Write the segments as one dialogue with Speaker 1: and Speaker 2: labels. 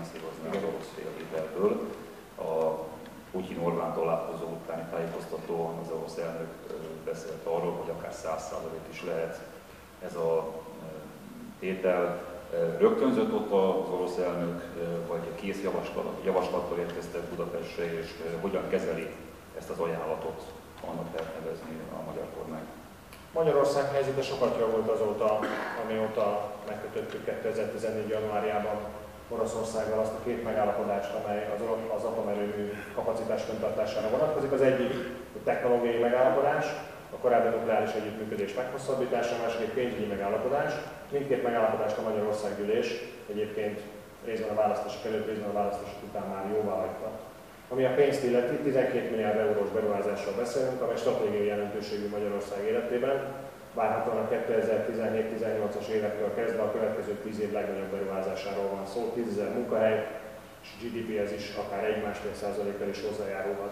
Speaker 1: finanszírozni az orosz félvitelből. A Putyin-Orbán találkozó utáni tájékoztatóan az orosz elnök beszélt arról, hogy akár 100% is lehet ez a tétel. Rögtönzött ott az orosz elnök, vagy kész javaslattal érkeztek Budapestre, és hogyan kezeli ezt az ajánlatot, annak lehet nevezni a magyar kormány?
Speaker 2: Magyarország helyzete sokat javult azóta, amióta megkötöttük 2014. januárjában Oroszországgal azt a két megállapodást, amely az atomerőmű kapacitás fenntartására vonatkozik. Az egyik a technológiai megállapodás, a korábbi nukleáris együttműködés meghosszabbítása, a másik egy pénzügyi megállapodás. Mindkét megállapodást a Magyarországgyűlés egyébként részben a választások előtt, részben a választások után már jóvá hagyta. Ami a pénzt illeti, 12 milliárd eurós beruházásról beszélünk, amely stratégiai jelentőségű Magyarország életében. Várhatóan a 2017-18-as évektől kezdve a következő 10 év legnagyobb beruházásáról van szó, 10 000 munkahely, és GDP-hez is akár 1-1,5%-kal is hozzájárulhat.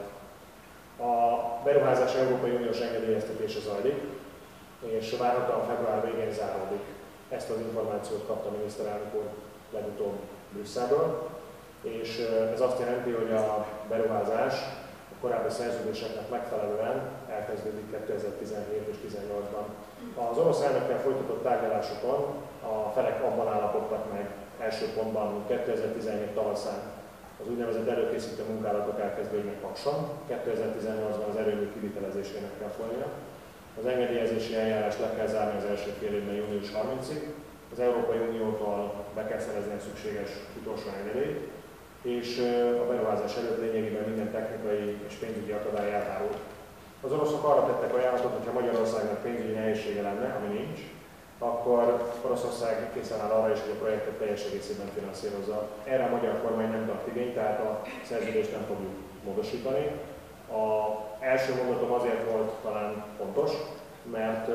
Speaker 2: A beruházás Európai Uniós engedélyeztetése zajlik, és várhatóan február végén záródik. Ezt az információt kapta a miniszterelnök úr legutóbb Brüsszelből, és ez azt jelenti, hogy a beruházás a korábbi szerződéseknek megfelelően elkezdődik 2017 és 2018-ban. Az orosz elnökkel folytatott tárgyalásokon a felek abban állapodtak meg első pontban 2017 tavaszán az úgynevezett előkészítő munkálatok elkezdődnek Pakson, 2018-ban az erőmű kivitelezésének kell folynia. Az engedélyezési eljárást le kell zárni az első fél évben június 30-ig, az Európai Uniótól be kell szerezni a szükséges utolsó engedélyt, és a beruházás előtt lényegében minden technikai és pénzügyi akadály eltárult. Az oroszok arra tettek ajánlatot, hogy ha Magyarországnak pénzügyi nehézsége lenne, ami nincs, akkor Oroszország készen áll arra is, hogy a projektet teljes egészében finanszírozza. Erre a magyar kormány nem tart igényt, tehát a szerződést nem fogjuk módosítani. Az első mondatom azért volt talán fontos, mert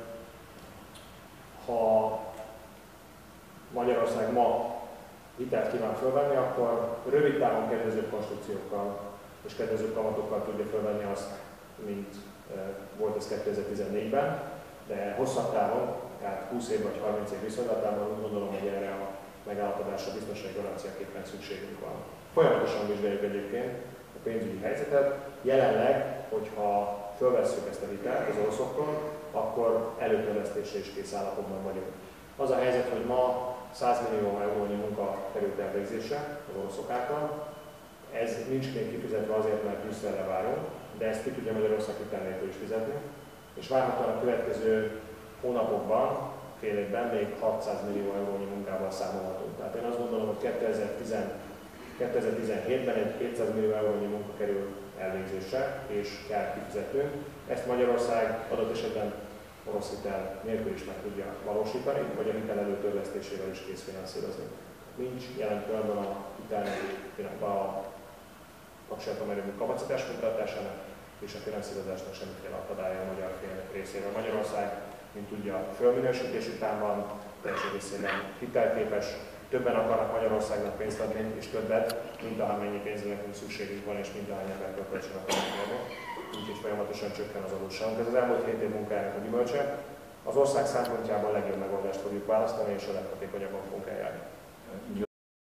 Speaker 2: ha Magyarország ma hitelt kíván fölvenni, akkor rövid távon kedvezőbb konstrukciókkal és kedvezőbb kamatokkal tudja fölvenni azt, mint volt ez 2014-ben, de hosszabb távon, tehát 20 év vagy 30 év viszonylatában úgy gondolom, hogy erre a megállapodásra biztonsági garanciaképpen szükségünk van. Folyamatosan vizsgáljuk egyébként a pénzügyi helyzetet. Jelenleg, hogyha fölvesszük ezt a hitelt az oroszoktól, akkor előtörlesztésre is kész állapotban vagyunk. Az a helyzet, hogy ma 100 millió eurónyi munka került elvégzésre az oroszok által. Ez nincs még kifizetve azért, mert Brüsszelre várunk, de ezt ki tudja Magyarország hitel nélkül is fizetni. És várhatóan a következő hónapokban, fél évben még 600 millió eurónyi munkával számolhatunk. Tehát én azt gondolom, hogy 2017-ben egy 200 millió eurónyi munka kerül elvégzésre, és kell kifizetnünk. Ezt Magyarország adott esetben orosz hitel nélkül is meg tudja valósítani, vagy a hitel előtörlesztésével is kész finanszírozni. Nincs jelen pillanatban a hitelnek a paksi atomerőmű kapacitás fenntartásának és a finanszírozásnak semmiféle akadálya a magyar fél részéről. Magyarország, mint tudja, fölminősítés után van, teljes egészében hitelképes, többen akarnak Magyarországnak pénzt adni, és többet, mint amennyi pénzre nekünk szükségünk van, és mint ahány embertől kölcsön akarunk adni. Úgyhogy folyamatosan csökken az adósságunk. Ez az elmúlt 7 év munkájának a gyümölcse. Az ország szempontjából a legjobb megoldást fogjuk választani, és a leghatékonyabban fogunk eljárni.